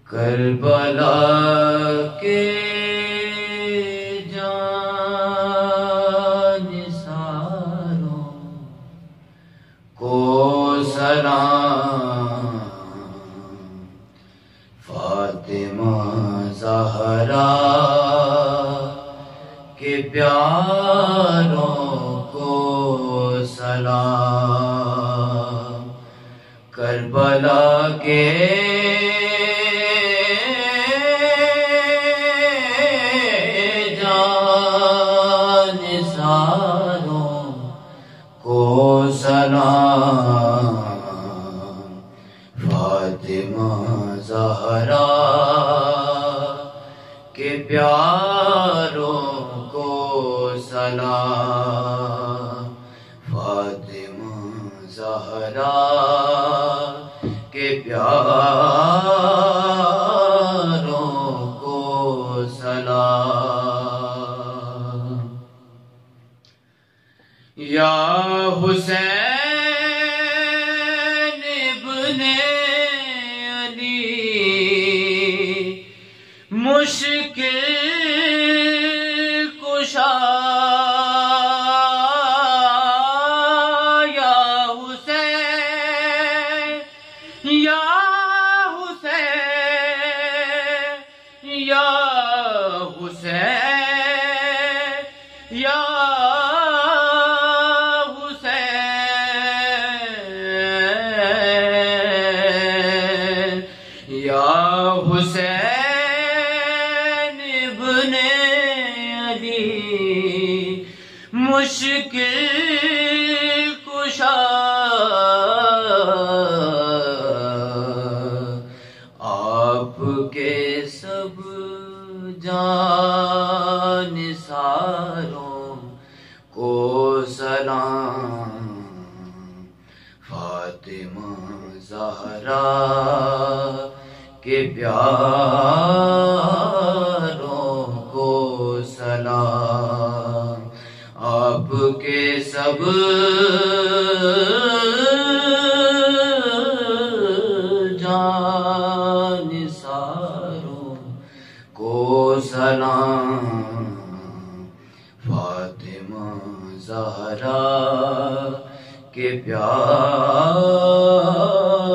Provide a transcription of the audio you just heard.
کربلا کے جانثاروں کو سلام، فاطمہ زہرا کے پیاروں کو سلام، کربلا کے جانثاروں کو سلام، فاطمہ زہرا کے پیاروں کو سلام، فاطمہ زہرا کے پیاروں کو سلام۔ یا حسین ابن علی مشکل کشا، یا حسین، یا حسین، یا حسین، یا حسین، یا حسین ابن علی مشکل کشا، آپ کے سب جانثاروں کو سلام، فاطمہ زہرا کے پیاروں کو سلام، آپ کے سب جانثاروں کو سلام، فاطمہ زہرا کے پیار